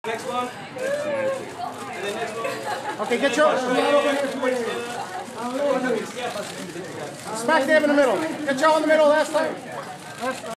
Next one. And then next one. Okay, get your... Smack dab in the middle. Get y'all in the middle last time.